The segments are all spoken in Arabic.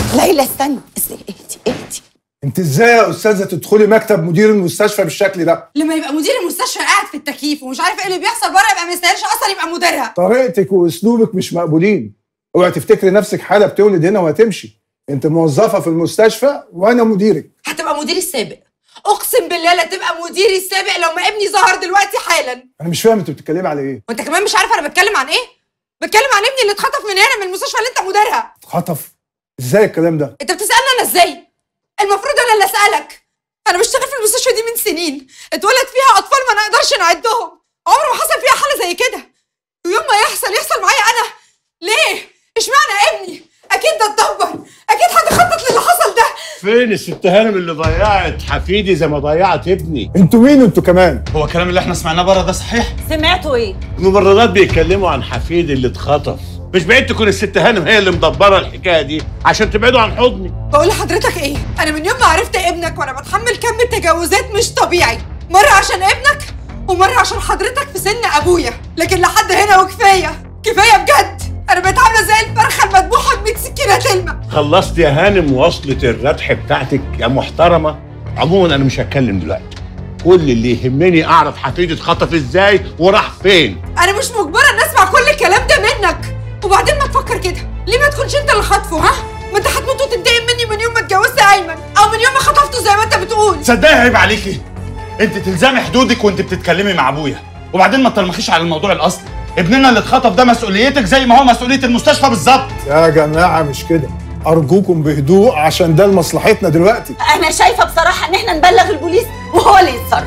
ليلى استني اهدي. انت ازاي يا استاذه تدخلي مكتب مدير المستشفى بالشكل ده؟ لما يبقى مدير المستشفى قاعد في التكييف ومش عارف ايه اللي بيحصل بره يبقى ما يستاهلش اصلا يبقى مديرها. طريقتك واسلوبك مش مقبولين. اوعي تفتكري نفسك حاله بتولد هنا وهتمشي. انت موظفه في المستشفى وانا مديرك. هتبقى مديري السابق، اقسم بالله لا تبقى مديري السابق لو ما ابني ظهر دلوقتي حالا. انا مش فاهم انت بتتكلمي على ايه؟ وانت كمان مش عارف انا بتكلم عن ايه؟ بتكلم عن ابني اللي اتخطف من هنا من المستشفى اللي انت مديرها. اتخطف؟ ازاي الكلام ده؟ انت بتسالني انا ازاي؟ المفروض انا اللي اسالك. انا بشتغل في المستشفى دي من سنين، اتولد فيها اطفال ما نقدرش نعدهم، عمره ما حصل فيها حاله زي كده. ويوم ما يحصل معايا انا. ليه؟ اشمعنى ابني؟ اكيد ده اتدبر، اكيد حد خطط للي حصل ده. فين الست هانم اللي ضيعت حفيدي زي ما ضيعت ابني؟ انتوا مين انتوا كمان؟ هو الكلام اللي احنا سمعناه بره ده صحيح؟ سمعتوا ايه؟ الممرضات بيتكلموا عن حفيدي اللي اتخطف. مش بعيد تكون الست هانم هي اللي مدبره الحكايه دي عشان تبعدوا عن حضني. بقول لحضرتك ايه؟ انا من يوم ما عرفت ابنك وانا بتحمل كم التجاوزات مش طبيعي، مره عشان ابنك ومره عشان حضرتك في سن ابويا، لكن لحد هنا وكفايه كفايه بجد. انا بقيت عامله زي الفرخه المذبوحه ب 100 سكينه تلمع. خلصت يا هانم وصلة الردح بتاعتك يا محترمه. عموما انا مش هتكلم دلوقتي، كل اللي يهمني اعرف حفيدي اتخطف ازاي وراح فين. انا مش مجبره ان اسمع كل الكلام ده منك. وبعدين ما تفكر كده، ليه ما تكونش انت اللي خاطفه؟ ها؟ ما انت هتموت وتنتقم مني من يوم ما اتجوزت ايمن او من يوم ما خطفته زي ما انت بتقول. تصدقي عيب عليكي، انت تلزمي حدودك وانت بتتكلمي مع ابويا، وبعدين ما تلمخيش على الموضوع الاصلي. ابننا اللي اتخطف ده مسؤوليتك زي ما هو مسؤوليه المستشفى بالظبط. يا جماعه مش كده، ارجوكم بهدوء عشان ده لمصلحتنا دلوقتي. انا شايفه بصراحه ان احنا نبلغ البوليس وهو اللي يتصرف.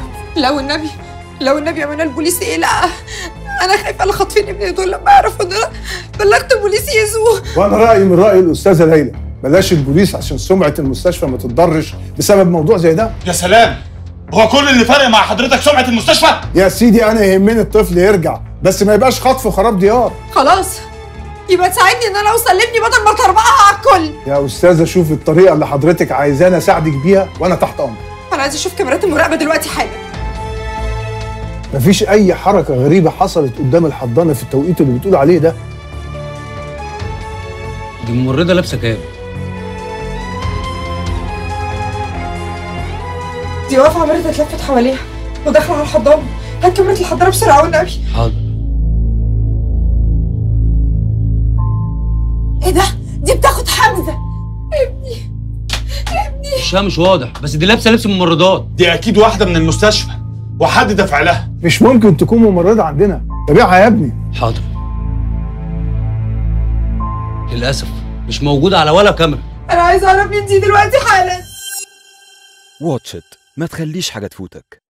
لو النبي يا منى البوليس ايه؟ لا انا خايفه اللي خاطفين ابني دول لما يعرفوا ان انا بلغت البوليس يأذوه. وانا رايي من راي الاستاذه ليلى، بلاش البوليس عشان سمعه المستشفى ما تتضرش بسبب موضوع زي ده. يا سلام، هو كل اللي فارق مع حضرتك سمعه المستشفى؟ يا سيدي انا يهمني الطفل يرجع، بس ما يبقاش خطف وخراب ديار. خلاص يبقى تساعدني ان انا اوصل لابني بدل ما تربعها على الكل. يا استاذه شوفي الطريقه اللي حضرتك عايزاني اساعدك بيها وانا تحت امرك. انا عايزه اشوف كاميرات المراقبه دلوقتي حالا. مفيش اي حركه غريبه حصلت قدام الحضانه في التوقيت اللي بتقول عليه ده. دي ممرضه لابسه كام؟ دي واقفه عماله تتلفت حواليها وداخله على الحضانه. هات كاميرا الحضانه بسرعه والنبي. حاضر. ايه ده؟ دي بتاخد حمزه ابني. وشها مش واضح، بس دي لابسه لبس ممرضات. دي اكيد واحده من المستشفى وحد دافع لها. مش ممكن تكون ممرضه عندنا، تابعها يا ابني. حاضر. للاسف مش موجوده على ولا كاميرا. انا عايزه اعرف مين دي دلوقتي حالا. واتش إت، ما تخليش حاجه تفوتك.